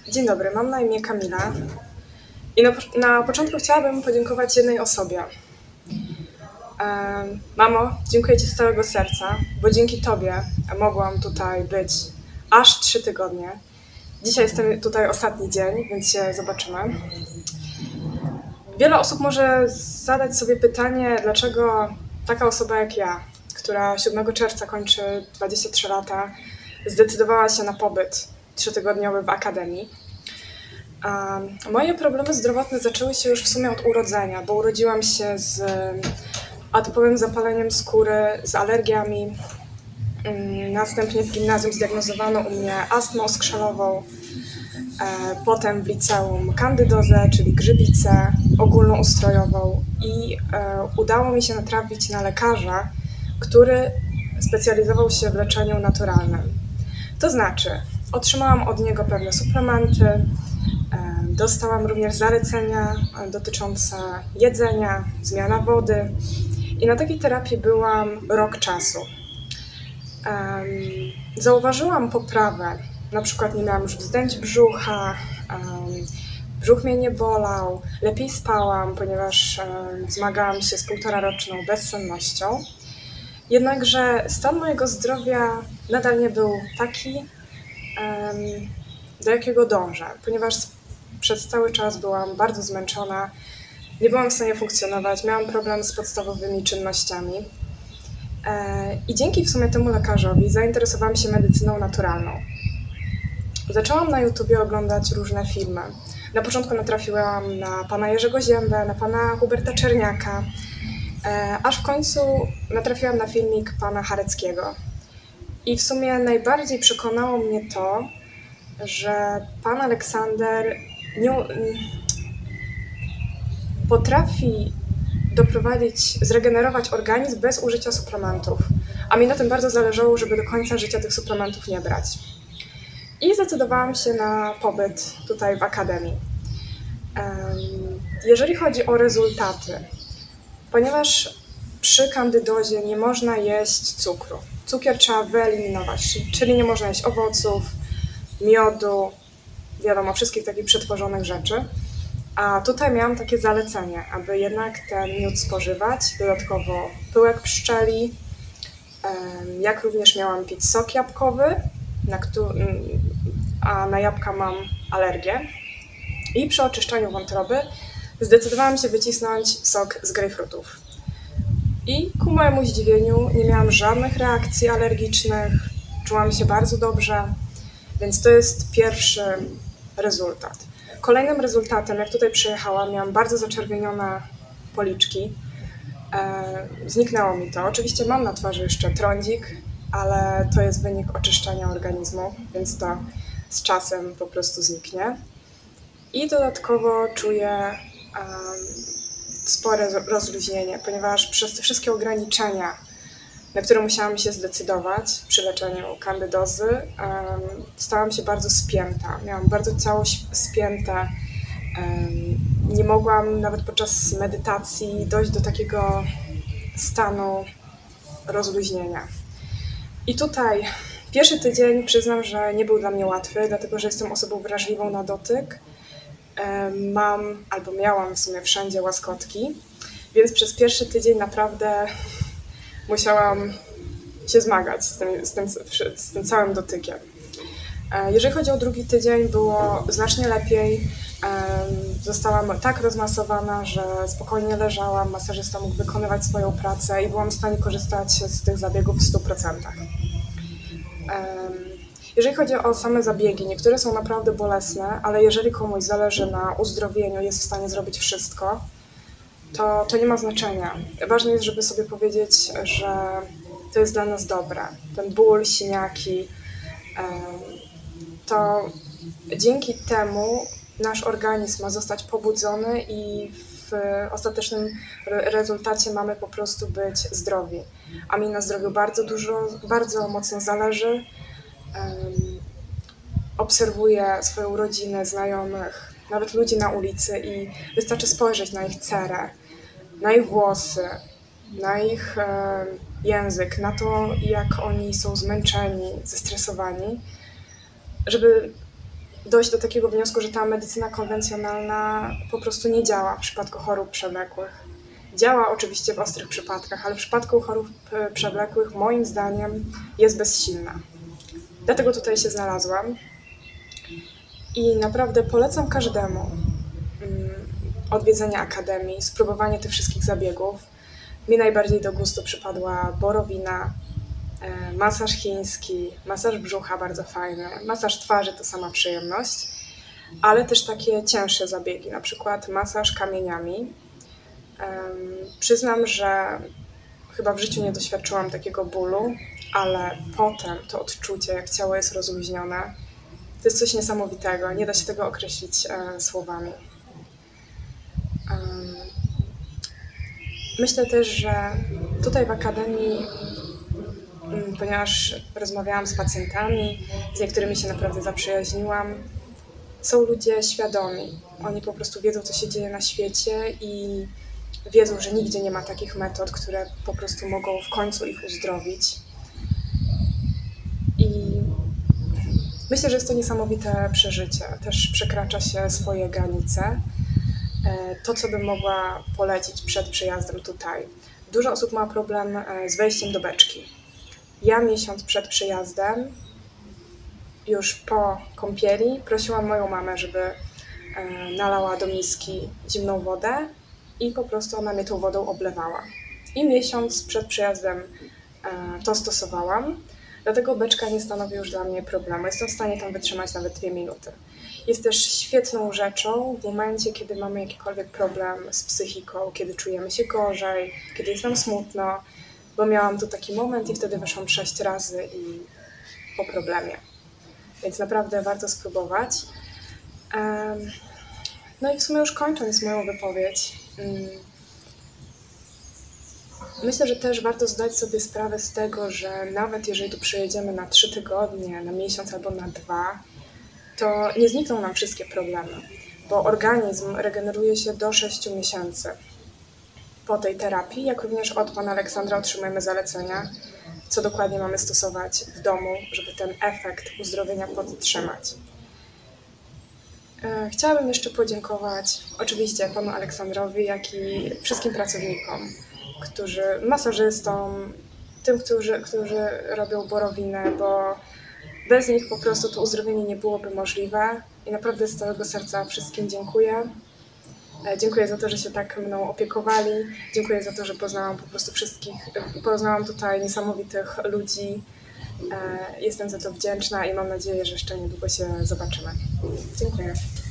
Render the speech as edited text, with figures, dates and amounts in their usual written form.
Dzień dobry, mam na imię Kamila i na początku chciałabym podziękować jednej osobie. Mamo, dziękuję Ci z całego serca, bo dzięki Tobie mogłam tutaj być aż 3 tygodnie. Dzisiaj jestem tutaj ostatni dzień, więc się zobaczymy. Wiele osób może zadać sobie pytanie, dlaczego taka osoba jak ja, która 7 czerwca kończy 23 lata, zdecydowała się na pobyt 3-tygodniowy w akademii. Moje problemy zdrowotne zaczęły się już w sumie od urodzenia, bo urodziłam się z atopowym zapaleniem skóry, z alergiami. Następnie w gimnazjum zdiagnozowano u mnie astmę oskrzelową, potem w liceum kandydozę, czyli grzybicę ogólnoustrojową i udało mi się natrafić na lekarza, który specjalizował się w leczeniu naturalnym. To znaczy, otrzymałam od niego pewne suplementy, dostałam również zalecenia dotyczące jedzenia, zmiana wody i na takiej terapii byłam rok czasu. Zauważyłam poprawę, na przykład nie miałam już wzdęć brzucha, brzuch mnie nie bolał, lepiej spałam, ponieważ zmagałam się z 1,5-roczną bezsennością. Jednakże stan mojego zdrowia nadal nie był taki, do jakiego dążę, ponieważ przez cały czas byłam bardzo zmęczona, nie byłam w stanie funkcjonować, miałam problem z podstawowymi czynnościami. I dzięki w sumie temu lekarzowi zainteresowałam się medycyną naturalną. Zaczęłam na YouTubie oglądać różne filmy. Na początku natrafiłam na pana Jerzego Ziębę, na pana Huberta Czerniaka, aż w końcu natrafiłam na filmik pana Chareckiego. I w sumie najbardziej przekonało mnie to, że pan Aleksander potrafi zregenerować organizm bez użycia suplementów. A mi na tym bardzo zależało, żeby do końca życia tych suplementów nie brać. I zdecydowałam się na pobyt tutaj w akademii. Jeżeli chodzi o rezultaty, ponieważ przy kandydozie nie można jeść cukru. Cukier trzeba wyeliminować, czyli nie można jeść owoców, miodu, wiadomo, wszystkich takich przetworzonych rzeczy. A tutaj miałam takie zalecenie, aby jednak ten miód spożywać, dodatkowo pyłek pszczeli, jak również miałam pić sok jabłkowy, a na jabłka mam alergię. I przy oczyszczaniu wątroby zdecydowałam się wycisnąć sok z grejpfrutów. I ku mojemu zdziwieniu nie miałam żadnych reakcji alergicznych, czułam się bardzo dobrze, więc to jest pierwszy rezultat. Kolejnym rezultatem, jak tutaj przyjechałam, miałam bardzo zaczerwienione policzki. Zniknęło mi to. Oczywiście mam na twarzy jeszcze trądzik, ale to jest wynik oczyszczania organizmu, więc to z czasem po prostu zniknie. I dodatkowo czuję spore rozluźnienie, ponieważ przez te wszystkie ograniczenia, na które musiałam się zdecydować przy leczeniu kandydozy, stałam się bardzo spięta. Miałam bardzo ciało spięte. Nie mogłam nawet podczas medytacji dojść do takiego stanu rozluźnienia. I tutaj pierwszy tydzień przyznam, że nie był dla mnie łatwy, dlatego że jestem osobą wrażliwą na dotyk. Miałam w sumie wszędzie łaskotki, więc przez pierwszy tydzień naprawdę musiałam się zmagać z tym całym dotykiem. Jeżeli chodzi o drugi tydzień, było znacznie lepiej. Zostałam tak rozmasowana, że spokojnie leżałam, masażysta mógł wykonywać swoją pracę i byłam w stanie korzystać z tych zabiegów w 100%. Jeżeli chodzi o same zabiegi, niektóre są naprawdę bolesne, ale jeżeli komuś zależy na uzdrowieniu, jest w stanie zrobić wszystko, to nie ma znaczenia. Ważne jest, żeby sobie powiedzieć, że to jest dla nas dobre. Ten ból, siniaki, to dzięki temu nasz organizm ma zostać pobudzony i w ostatecznym rezultacie mamy po prostu być zdrowi. A mi na zdrowiu bardzo mocno zależy. Obserwuję swoją rodzinę, znajomych, nawet ludzi na ulicy i wystarczy spojrzeć na ich cerę, na ich włosy, na ich język, na to, jak oni są zmęczeni, zestresowani, żeby dojść do takiego wniosku, że ta medycyna konwencjonalna po prostu nie działa w przypadku chorób przewlekłych. Działa oczywiście w ostrych przypadkach, ale w przypadku chorób przewlekłych moim zdaniem jest bezsilna. Dlatego tutaj się znalazłam i naprawdę polecam każdemu odwiedzenie akademii, spróbowanie tych wszystkich zabiegów. Mi najbardziej do gustu przypadła borowina, masaż chiński, masaż brzucha bardzo fajny, masaż twarzy to sama przyjemność, ale też takie cięższe zabiegi, na przykład masaż kamieniami. Przyznam, że chyba w życiu nie doświadczyłam takiego bólu, ale potem to odczucie, jak ciało jest rozluźnione, to jest coś niesamowitego, nie da się tego określić słowami. Myślę też, że tutaj w akademii, ponieważ rozmawiałam z pacjentami, z niektórymi się naprawdę zaprzyjaźniłam, są ludzie świadomi. Oni po prostu wiedzą, co się dzieje na świecie i wiedzą, że nigdzie nie ma takich metod, które po prostu mogą w końcu ich uzdrowić. I myślę, że jest to niesamowite przeżycie. Też przekracza się swoje granice. To, co bym mogła polecić przed przyjazdem tutaj. Dużo osób ma problem z wejściem do beczki. Ja miesiąc przed przyjazdem, już po kąpieli, prosiłam moją mamę, żeby nalała do miski zimną wodę i po prostu ona mnie tą wodą oblewała. I miesiąc przed przyjazdem to stosowałam, dlatego beczka nie stanowi już dla mnie problemu. Jestem w stanie tam wytrzymać nawet 2 minuty. Jest też świetną rzeczą w momencie, kiedy mamy jakikolwiek problem z psychiką, kiedy czujemy się gorzej, kiedy jest nam smutno, bo miałam tu taki moment i wtedy weszłam 6 razy i po problemie. Więc naprawdę warto spróbować. No i w sumie już kończąc moją wypowiedź, myślę, że też warto zdać sobie sprawę z tego, że nawet jeżeli tu przyjedziemy na 3 tygodnie, na miesiąc albo na 2, to nie znikną nam wszystkie problemy, bo organizm regeneruje się do 6 miesięcy po tej terapii, jak również od pana Aleksandra otrzymujemy zalecenia, co dokładnie mamy stosować w domu, żeby ten efekt uzdrowienia podtrzymać. Chciałabym jeszcze podziękować oczywiście panu Aleksandrowi, jak i wszystkim pracownikom, masażystom, tym, którzy robią borowinę, bo bez nich po prostu to uzdrowienie nie byłoby możliwe i naprawdę z całego serca wszystkim dziękuję. Dziękuję za to, że się tak mną opiekowali, dziękuję za to, że poznałam po prostu poznałam tutaj niesamowitych ludzi. Jestem za to wdzięczna i mam nadzieję, że jeszcze niedługo się zobaczymy. Dziękuję.